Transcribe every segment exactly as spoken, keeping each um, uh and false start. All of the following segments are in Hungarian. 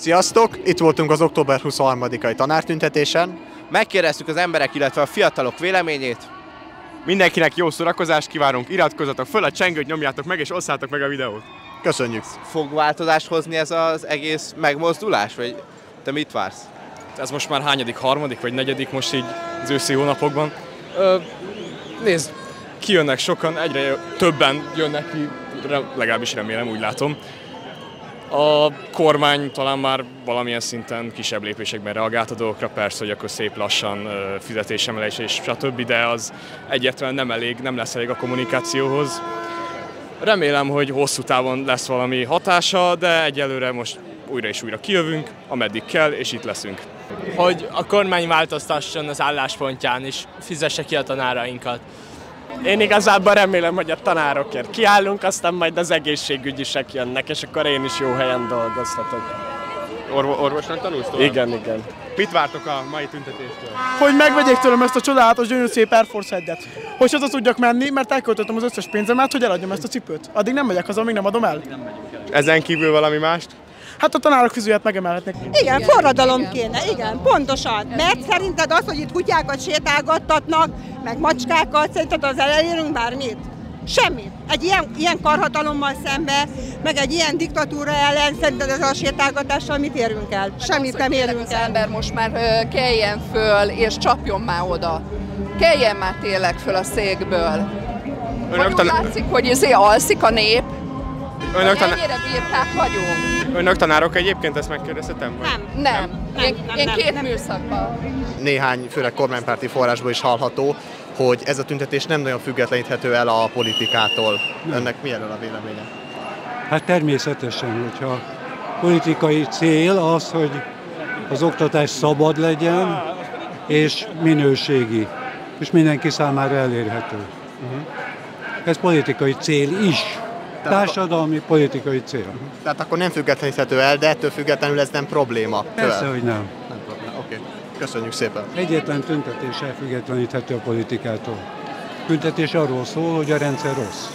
Sziasztok! Itt voltunk az október huszonharmadikai tanártüntetésen. Megkérdeztük az emberek, illetve a fiatalok véleményét. Mindenkinek jó szórakozást kívánunk, iratkozzatok föl, a csengőt nyomjátok meg és osszátok meg a videót. Köszönjük! Fog változást hozni ez az egész megmozdulás, vagy te mit vársz? Ez most már hányadik, harmadik vagy negyedik most így az őszi hónapokban. Ö, nézd, kijönnek sokan, egyre többen jönnek ki, legalábbis remélem, úgy látom. A kormány talán már valamilyen szinten kisebb lépésekben reagált a dolgokra, persze, hogy akkor szép lassan fizetésemelés és stb., de az egyértelműen nem elég, nem lesz elég a kommunikációhoz. Remélem, hogy hosszú távon lesz valami hatása, de egyelőre most újra és újra kijövünk, ameddig kell, és itt leszünk. Hogy a kormány változtasson az álláspontján, és fizesse ki a tanárainkat. Én igazából remélem, hogy a tanárokért kiállunk, aztán majd az egészségügyisek jönnek, és akkor én is jó helyen dolgozhatok. Orvo orvosnak tanulsz tovább? Igen, igen. Mit vártok a mai tüntetéstől? Hogy megvegyék tőlem ezt a csodálatos, gyönyörű szép Air Force egyet. Hogy haza tudjak menni, mert elköltöttem az összes pénzemet, hogy eladjam ezt a cipőt. Addig nem megyek haza, amíg nem adom el. Ezen kívül valami mást? Hát a tanárok fizetőjét megemelhetnék. Igen, forradalom kéne, igen, pontosan. Mert szerinted az, hogy itt kutyákat sétálgattatnak, meg macskákat, szerinted az elérünk bármit? Semmit. Egy ilyen, ilyen karhatalommal szembe, meg egy ilyen diktatúra ellen, szerinted ez a sétálgatással mit érünk el? Semmit nem érünk el. Az ember most már uh, keljen föl, és csapjon már oda. Keljen már tényleg föl a székből. Önök tan... látszik, hogy ezért alszik a nép. Önök tan... ennyire birkák vagyunk. Önök tanárok egyébként, ezt megkérdezhetem? Nem. Nem. nem. Én, nem, én nem, két nem. műszakban. Néhány, főleg kormánypárti forrásból is hallható, hogy ez a tüntetés nem nagyon függetleníthető el a politikától. Nem. Önnek mi erről a véleménye? Hát természetesen, hogyha politikai cél az, hogy az oktatás szabad legyen, és minőségi, és mindenki számára elérhető. Uh-huh. Ez politikai cél is. Társadalmi politikai cél. Tehát akkor nem függetleníthető el, de ettől függetlenül ez nem probléma. Persze, hogy nem. Nem probléma, oké. Okay. Köszönjük szépen. Egyetlen tüntetés elfüggetleníthető a politikától. Tüntetés arról szól, hogy a rendszer rossz.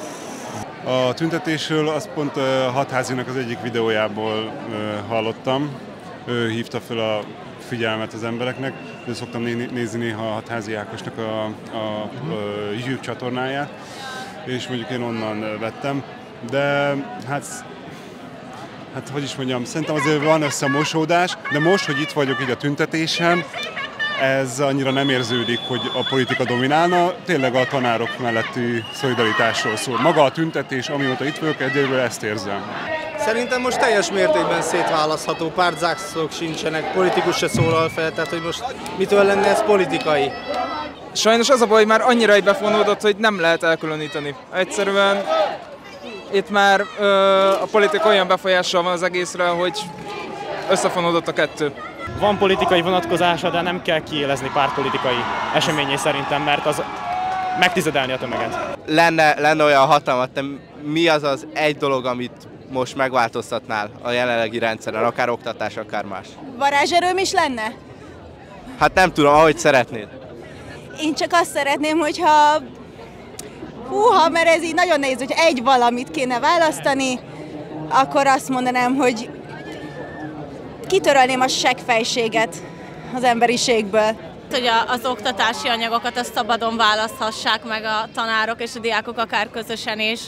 A tüntetésről azt pont uh, Hatházinak az egyik videójából uh, hallottam. Ő hívta fel a figyelmet az embereknek, de szoktam né- nézni néha a Hatházi Ákosnak a, a, a YouTube csatornáját, és mondjuk én onnan vettem. De hát, hát hogy is mondjam, szerintem azért van összemosódás, de most, hogy itt vagyok így a tüntetésen, ez annyira nem érződik, hogy a politika dominálna, tényleg a tanárok melletti szolidaritásról szól. Maga a tüntetés, amióta itt vagyok, egyébként ezt érzem. Szerintem most teljes mértékben szétválasztható, pártzákszok sincsenek, politikus se szólal fel, tehát hogy most mitől lenne ez politikai? Sajnos az a baj, hogy már annyira egybefonódott, hogy nem lehet elkülöníteni. Egyszerűen itt már ö, a politika olyan befolyással van az egészre, hogy összefonódott a kettő. Van politikai vonatkozása, de nem kell kiélezni pártpolitikai eseményé szerintem, mert az megtizedelni a tömeget. Lenne, lenne olyan hatalmat, te mi az az egy dolog, amit most megváltoztatnál a jelenlegi rendszeren, akár oktatás, akár más? Varázserőm is lenne? Hát nem tudom, ahogy szeretnéd. Én csak azt szeretném, hogyha... Húha, mert ez így nagyon nehéz, hogy egy valamit kéne választani, akkor azt mondanám, hogy kitörölném a seggfejséget az emberiségből. Hogy az oktatási anyagokat azt szabadon választhassák meg a tanárok és a diákok akár közösen is.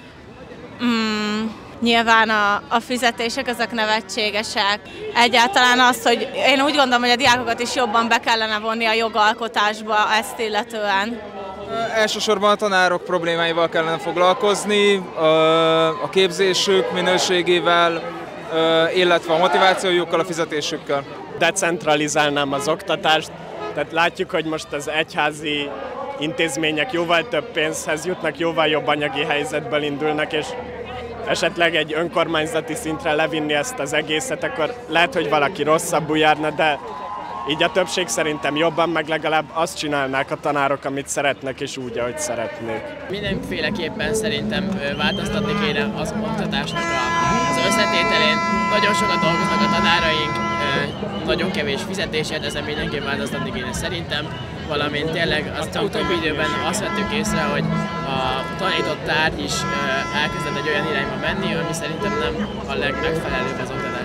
Mm, nyilván a, a fizetések ezek nevetségesek. Egyáltalán az, hogy én úgy gondolom, hogy a diákokat is jobban be kellene vonni a jogalkotásba ezt illetően. Elsősorban a tanárok problémáival kellene foglalkozni, a képzésük minőségével, illetve a motivációjukkal, a fizetésükkel. Decentralizálnám az oktatást, tehát látjuk, hogy most az egyházi intézmények jóval több pénzhez jutnak, jóval jobb anyagi helyzetből indulnak, és esetleg egy önkormányzati szintre levinni ezt az egészet, akkor lehet, hogy valaki rosszabbul járna, de így a többség szerintem jobban, meg legalább azt csinálnák a tanárok, amit szeretnek, és úgy, ahogy szeretnék. Mindenféleképpen szerintem változtatni kéne az oktatásnak az összetételén. Nagyon sokat dolgoznak a tanáraink, nagyon kevés fizetésért, ezen mindenképp változtatni kéne szerintem, valamint tényleg az utóbbi időben azt vettük észre, hogy a tanított tárgy is elkezdett egy olyan irányba menni, ami szerintem nem a legmegfelelőbb az oktatás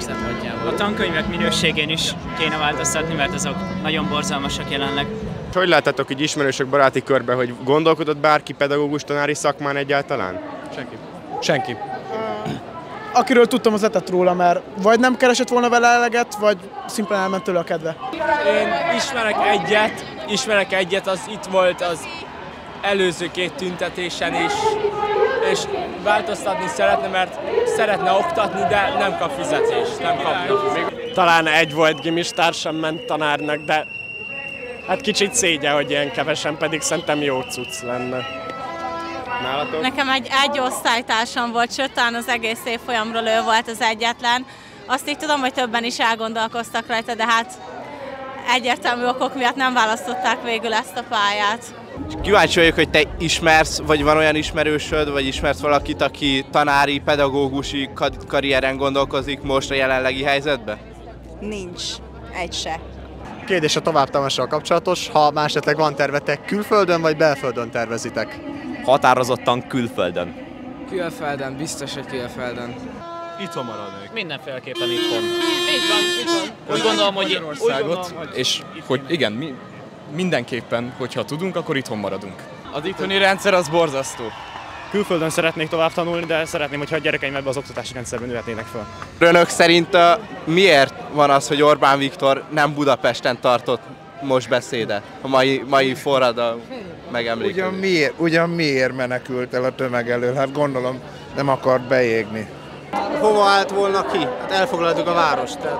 szempontjából. A tankönyvek minőségén is kéne változtatni, mert azok nagyon borzalmasak jelenleg. Hogy láttátok így ismerősök baráti körben, hogy gondolkodott bárki pedagógus tanári szakmán egyáltalán? Senki. Senki. Akiről tudtam, az letett róla, mert vagy nem keresett volna vele eleget, vagy szimplán elment tőle a kedve. Én ismerek egyet, ismerek egyet, az itt volt az előző két tüntetésen is, és változtatni szeretne, mert szeretne oktatni, de nem kap fizetést, nem kapja. Talán egy volt gimistársam ment tanárnak, de hát kicsit szégyen, hogy ilyen kevesen, pedig szerintem jó cucc lenne. Nálatok? Nekem egy, egy osztálytársam volt, sőt, talán az egész évfolyamról ő volt az egyetlen. Azt így tudom, hogy többen is elgondolkoztak rajta, de hát egyértelmű okok miatt nem választották végül ezt a pályát. Kíváncsi vagyok, hogy te ismersz, vagy van olyan ismerősöd, vagy ismersz valakit, aki tanári, pedagógusi karrieren gondolkozik most a jelenlegi helyzetben? Nincs. Egy se. Kérdés a továbbtanulással kapcsolatos, ha már esetleg van tervetek, külföldön vagy belföldön tervezitek? Határozottan külföldön. Külföldön, biztos, hogy külföldön. Itthon maradnék. Mindenféleképpen itthon. Így van, így van. Úgy gondolom, hogy Magyarországot, és hogy igen, mi, mindenképpen, hogyha tudunk, akkor itthon maradunk. Az itthoni rendszer az borzasztó. Külföldön szeretnék tovább tanulni, de szeretném, hogyha a gyerekeim ebbe az oktatási rendszerben nőhetnének fel. Önök szerint uh, miért van az, hogy Orbán Viktor nem Budapesten tartott most beszédet, a mai, mai forradalom megemlékezés? Ugyan miért, ugyan miért menekült el a tömeg elől? Hát gondolom nem akart beégni. Hova állt volna ki? Hát elfoglaltuk a várost, tehát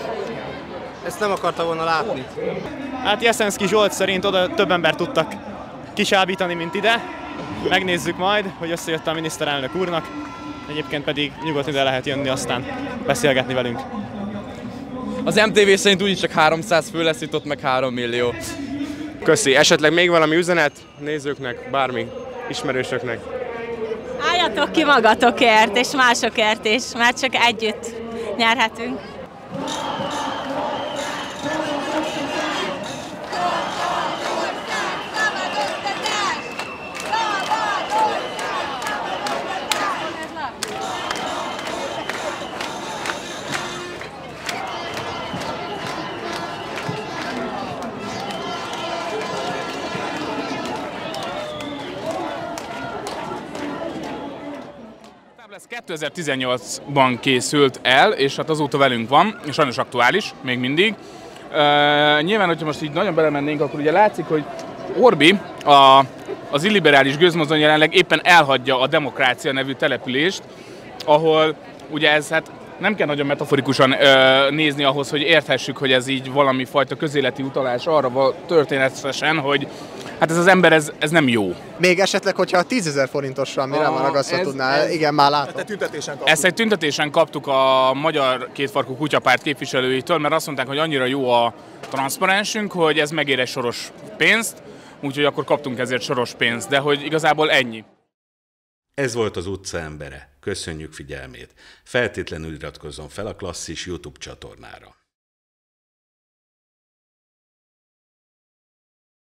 ezt nem akarta volna látni. Hát Jeszenszky Zsolt szerint oda több embert tudtak kisábítani, mint ide. Megnézzük majd, hogy összejött a miniszterelnök úrnak. Egyébként pedig nyugodtan ide lehet jönni, aztán beszélgetni velünk. Az em té vé szerint úgyis csak háromszáz fő lesz itt, ott meg három millió. Köszi. Esetleg még valami üzenet nézőknek, bármi ismerősöknek? Álljatok ki magatokért, és másokért is, mert csak együtt nyerhetünk. kétezer-tizennyolcban készült el, és hát azóta velünk van, és sajnos aktuális, még mindig. Uh, nyilván, hogyha most így nagyon belemennénk, akkor ugye látszik, hogy Orbi, a, az illiberális gőzmozdony jelenleg éppen elhagyja a Demokrácia nevű települést, ahol ugye ez hát nem kell nagyon metaforikusan uh, nézni ahhoz, hogy érthessük, hogy ez így valami fajta közéleti utalás arra történetesen, hogy hát ez az ember, ez, ez nem jó. Még esetleg, hogyha a tízezer forintosra, mire már ragasztva tudnál, ez, igen, már látom. Ezt egy tüntetésen kaptuk a Magyar Kétfarkú Kutyapárt képviselőitől, mert azt mondták, hogy annyira jó a transzparensünk, hogy ez megér egy soros pénzt, úgyhogy akkor kaptunk ezért soros pénzt, de hogy igazából ennyi. Ez volt az utca embere. Köszönjük figyelmét. Feltétlenül iratkozzon fel a Klasszis YouTube csatornára.